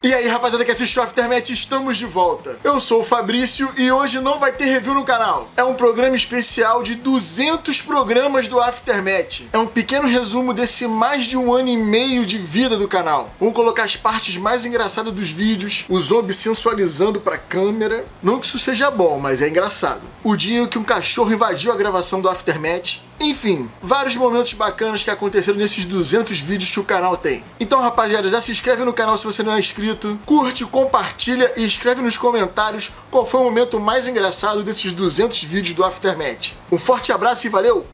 E aí, rapaziada que assiste o Aftermath, estamos de volta. Eu sou o Fabrício e hoje não vai ter review no canal. É um programa especial de 200 programas do Aftermath. É um pequeno resumo desse mais de 1 ano e meio de vida do canal. Vamos colocar as partes mais engraçadas dos vídeos, o zombie sensualizando pra câmera. Não que isso seja bom, mas é engraçado. O dia que um cachorro invadiu a gravação do Aftermath. Enfim, vários momentos bacanas que aconteceram nesses 200 vídeos que o canal tem. Então, rapaziada, já se inscreve no canal se você não é inscrito, curte, compartilha e escreve nos comentários qual foi o momento mais engraçado desses 200 vídeos do Aftermath. Um forte abraço e valeu!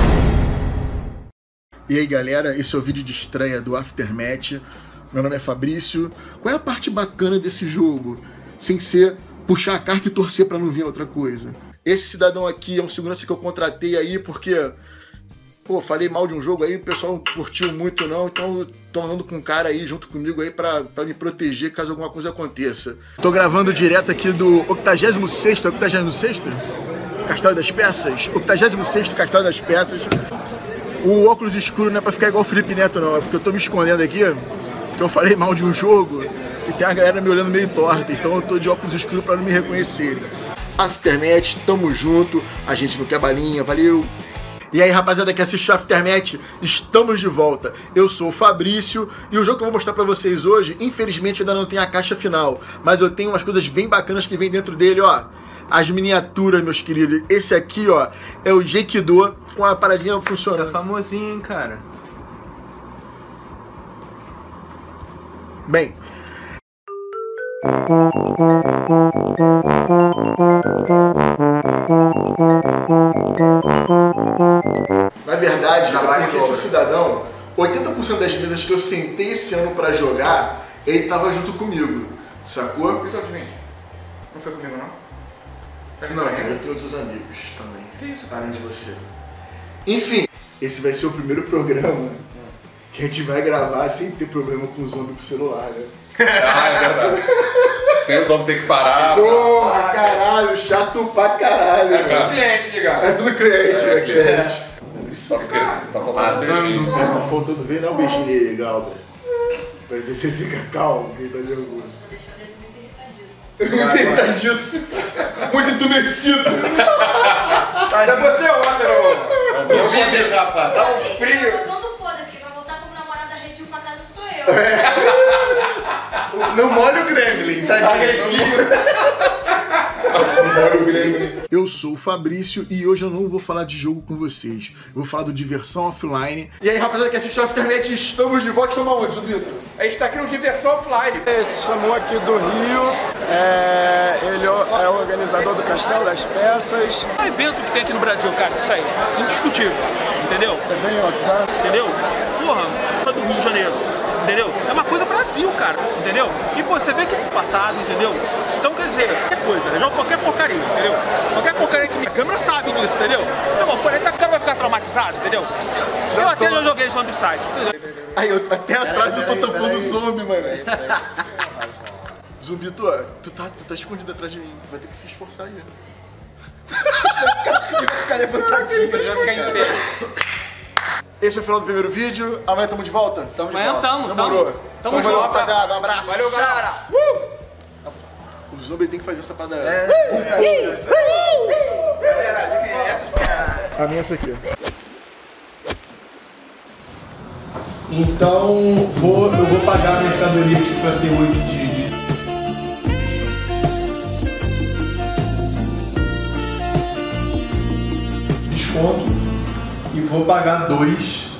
E aí, galera, esse é o vídeo de estreia do Aftermath. Meu nome é Fabrício. Qual é a parte bacana desse jogo? Sem ser puxar a carta e torcer pra não vir outra coisa. Esse cidadão aqui é um segurança que eu contratei aí porque, pô, falei mal de um jogo aí, o pessoal não curtiu muito não, então eu tô andando com um cara aí junto comigo aí pra me proteger caso alguma coisa aconteça. Tô gravando direto aqui do 86º, 86º? Castelo das Peças? 86º Castelo das Peças. O óculos escuro não é pra ficar igual o Felipe Neto não, é porque eu tô me escondendo aqui, porque eu falei mal de um jogo e tem a galera me olhando meio torta, então eu tô de óculos escuros pra não me reconhecerem. Aftermath, tamo junto, a gente não quer balinha, valeu! E aí, rapaziada que assiste o Aftermath, estamos de volta. Eu sou o Fabrício e o jogo que eu vou mostrar pra vocês hoje, infelizmente ainda não tem a caixa final, mas eu tenho umas coisas bem bacanas que vem dentro dele, ó. As miniaturas, meus queridos. Esse aqui, ó, é o Jequido com a paradinha funcionando. Tá famosinho, hein, cara? Bem... Na verdade, é porque esse cidadão, 80% das mesas que eu sentei esse ano pra jogar, ele tava junto comigo, sacou? E os outros 20? Não foi comigo, não? Não, cara, eu tenho outros amigos também. Que isso, cara? Além de você. Enfim, esse vai ser o primeiro programa que a gente vai gravar sem ter problema com o zombie com o celular, né? Ah, é verdade. Sem os homens ter que parar. Porra, caralho, chato pra caralho. É tudo cliente, ligado? É tudo cliente, é cliente. Tá faltando um beijinho. Tá faltando ver, dá um beijinho nele, Galber. Pra ver se ele fica calmo, que ele tá nervoso. Tô deixando ele muito irritadiço. Muito irritadiço. Muito entumecido. Mas é você, Wander, Eu vi dele, rapaz. Tá um frio. Todo foda-se, quem vai voltar como namorada rediu pra casa sou eu. Não molha o Gremlin, tadinho. Não molha o Gremlin. Eu sou o Fabrício e hoje eu não vou falar de jogo com vocês. Eu vou falar do Diversão Offline. E aí, rapaziada que assiste o Aftermath, estamos de volta. Estamos aonde, Zubito? A gente tá aqui no Diversão Offline. Se chamou aqui do Rio, ele é o organizador do Castelo das Peças. É um evento que tem aqui no Brasil, cara, isso aí, indiscutível, entendeu? Você vem aqui, sabe? Entendeu? Porra, do Rio de Janeiro, entendeu? É uma coisa Brasil, cara, entendeu? E pô, você vê que no passado, entendeu? Então quer dizer, qualquer coisa, joga qualquer porcaria, entendeu? Qualquer porcaria que a câmera sabe disso, entendeu? Então, porém, o cara vai ficar traumatizado, eu até já joguei Zombicide, entendeu? Aí, até atrás eu tô tampando o zombie, mano. Zumbito, tu tá escondido atrás de mim. Vai ter que se esforçar aí. Vai ficar levantadinho. Vai ficar em pé. Esse é o final do primeiro vídeo. Amanhã tamo de volta? Amanhã tamo. Tamo junto, rapaziada. Um abraço. Valeu, galera. O zombie tem que fazer essa parada. Galera, de quem é essa? A minha é essa aqui. Então, eu vou pagar a mercadoria aqui para ter 8 de desconto e vou pagar 2.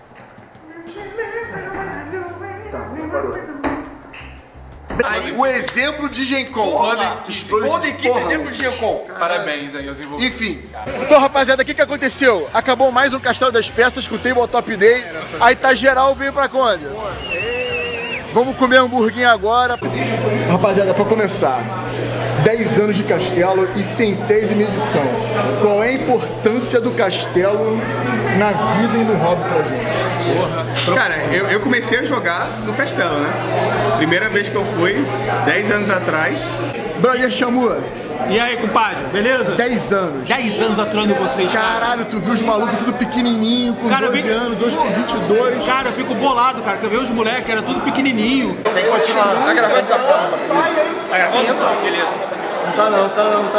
Tá, parou. Aí, o exemplo de Gencom. Podem que exemplo de Gencom. Parabéns aí aos envolvidos. Enfim. Então, rapaziada, o que aconteceu? Acabou mais um Castelo das Peças com o Tabletop Day. Aí tá geral, veio pra onde? Vamos comer hamburguinho agora. Rapaziada, pra começar, 10 anos de castelo e 100ª edição. Qual é a importância do castelo na vida e no hobby pra gente? Cara, eu comecei a jogar no castelo, né? Primeira vez que eu fui, 10 anos atrás. Brother Chamu, E aí, compadre, beleza? 10 anos. 10 anos aturando vocês, cara. Caralho, tu viu os malucos tudo pequenininho, com Cara, 12 anos, hoje com 22. Cara, eu fico bolado, cara, que eu vejo os moleques, era tudo pequenininho. Tem que continuar. Tá gravando essa porra? Tá gravando? Beleza. Não tá não.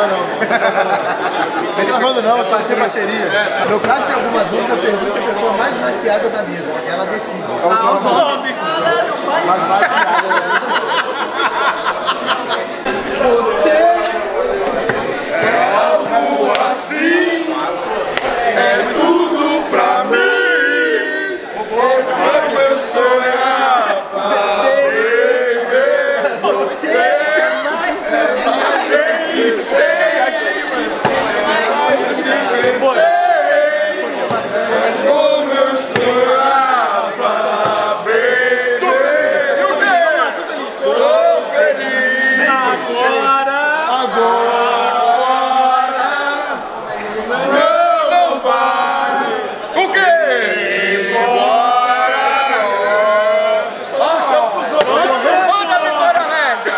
Não tá gravando não, tá sem bateria. No caso de alguma dúvida, pergunte a pessoa mais maquiada da mesa, ela decide. Ah, o zombie. Mais maquiada da mesa. Você é algo assim, é tudo pra mim. Como eu sonhava, baby. Você é a gente sei, achei que como eu sonhava, baby. Sou feliz agora. Não vai. O quê? Embora não. Manda a vitória rega.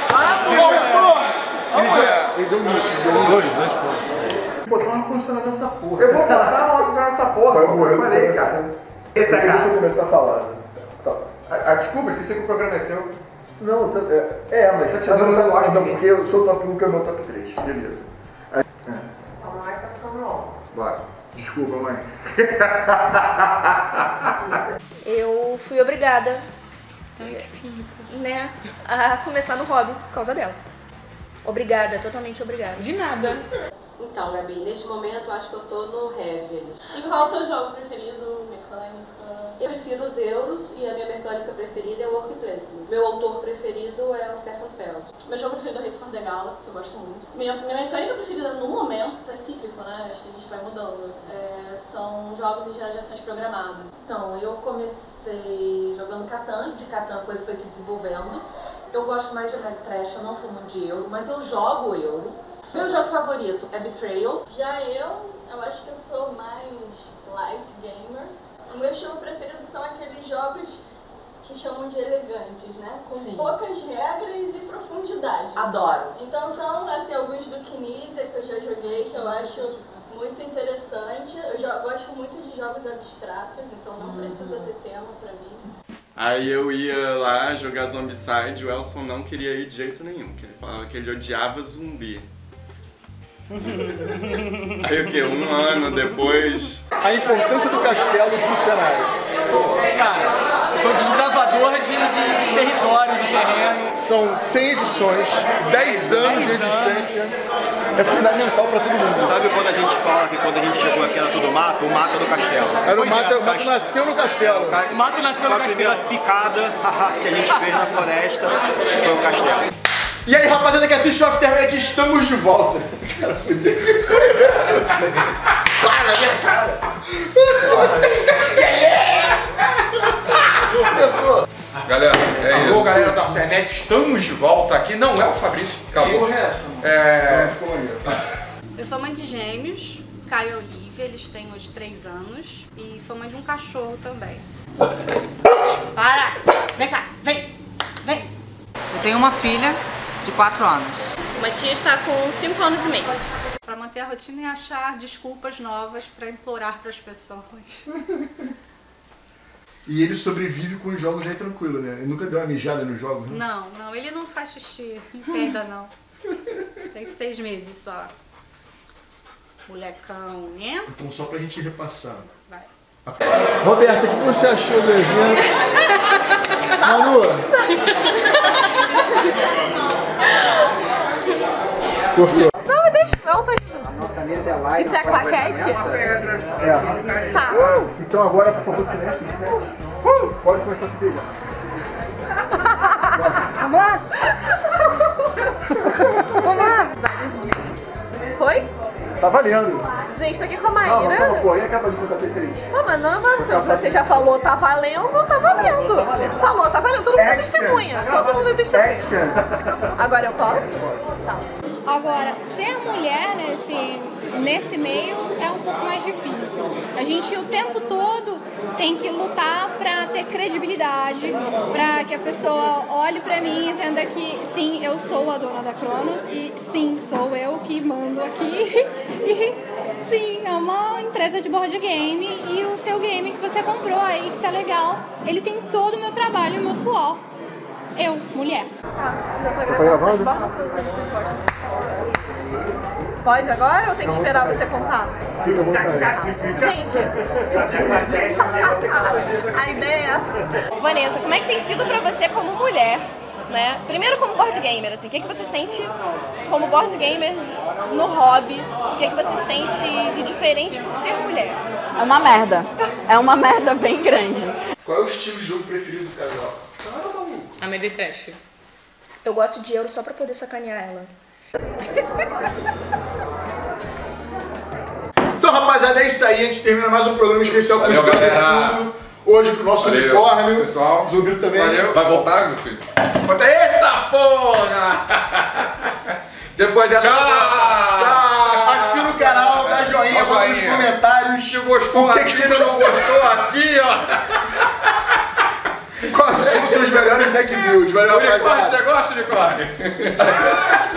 Ele deu mute, deu dois pontos. Botar uma condicionada nessa porra. Eu vou botar uma condicionada nessa porra, Vai morrer, eu falei, cara. Esse é Deixa eu começar a falar. Tá. Desculpa, esqueci que o programa é seu. Não, mas Tá te dando não, gosto não, de porque eu sou o top 1, que é o meu top 3. Beleza. A mãe tá ficando alta. Bora. Desculpa, mãe. Eu fui obrigada, né, a começar no hobby por causa dela. Obrigada, totalmente obrigada. De nada. Então, Gabi, neste momento eu acho que eu tô no heavy. E qual é o seu jogo preferido, mecânica? Eu prefiro os euros e a minha mecânica preferida é o work placement. Meu autor preferido é o Stefan Feld. Meu jogo preferido é Race for the Galaxy, eu gosto muito. Minha mecânica preferida no momento, isso é cíclico, né? Acho que a gente vai mudando. São jogos de ações programadas. Então, eu comecei jogando Catan, e de Catan a coisa foi se desenvolvendo. Eu gosto mais de Ameritrash, eu não sou muito de euro, mas eu jogo euro. Meu jogo favorito é Betrayal. Já eu acho que eu sou mais light gamer. O meu estilo preferido são aqueles jogos que chamam de elegantes, né? Com poucas regras e profundidade. Adoro. Então são assim, alguns do Kinesia que eu já joguei, que eu acho muito interessante. Eu já gosto muito de jogos abstratos, então não precisa ter tema pra mim. Aí eu ia lá jogar Zombicide, o Elson não queria ir de jeito nenhum, que ele falava que ele odiava zumbi. Aí o que? Um ano depois... A importância do castelo pro cenário. Cara, foi um desbravador de territórios e terrenos. São 100 edições, 10 anos de existência. É fundamental pra todo mundo. Sabe quando a gente fala que quando a gente chegou aqui era tudo mato? O mato é do castelo. O mato nasceu no castelo. O mato nasceu no A primeira picada que a gente fez na floresta foi o castelo. E aí, rapaziada que assiste o Aftermath, estamos de volta. Cara, fudeu. Para na minha cara. Começou. Galera, é isso. Alô, galera do Aftermath, estamos de volta aqui. Não é o Fabrício. Acabou. Ficou maneiro. Eu sou mãe de gêmeos, Caio e Olivia, eles têm hoje 3 anos. E sou mãe de um cachorro também. Para! Vem cá, vem! Eu tenho uma filha de 4 anos. Uma tia está com 5 anos e meio. Para manter a rotina e achar desculpas novas para implorar para as pessoas. E ele sobrevive com os jogos aí tranquilo, né? Ele nunca deu uma mijada nos jogos, né? Não, ele não faz xixi, ainda não. Tem 6 meses só. Molecão, né? Então só pra gente repassar. Vai. Roberta, o que você achou do evento? Manu? Cortou. Não, deixa, eu autorizo. Nossa mesa é live. Isso é claquete? É. Tá. Então agora, por favor, silêncio, pode começar a se beijar. Vamos lá? Vamos lá. Vários dias. Foi? Tá valendo. Gente, tô aqui com a Maíra. Calma, pô, e acaba de contar até 3. Pô, mas não, você já falou tá valendo, tá valendo. Falou, tá valendo. Todo mundo testemunha. Todo mundo testemunha. Agora eu posso? Tá. Agora, ser mulher nesse meio é um pouco mais difícil. A gente o tempo todo tem que lutar para ter credibilidade, para que a pessoa olhe para mim e entenda que sim, eu sou a dona da Cronos e sim, sou eu que mando aqui e sim, é uma empresa de board game e o seu game que você comprou aí, que tá legal, ele tem todo o meu trabalho, o meu suor. Eu, mulher. Já tô gravando? Pode agora ou tem que esperar você contar? Fica à vontade. Gente, a ideia é essa. Vanessa, como é que tem sido pra você como mulher, né? Primeiro como board gamer, assim, o que você sente como board gamer no hobby? O que você sente de diferente por ser mulher? É uma merda. É uma merda bem grande. Qual é o estilo de jogo preferido do casal? Ameritrash. Eu gosto de euro só pra poder sacanear ela. Então, rapaziada, é isso aí. A gente termina mais um programa especial com os Valeu, galera. tudo. Hoje com o nosso unicórnio. Pessoal. Zugri também. Valeu. Vai voltar, meu filho? Eita porra! Depois dessa... Tchau! Assina o canal, dá joinha, bota nos comentários. Se gostou, o que assina, não gostou aqui, ó. Quais são os seus melhores deck builds? Valeu, rapaziada. Você gosta, Unicórnio?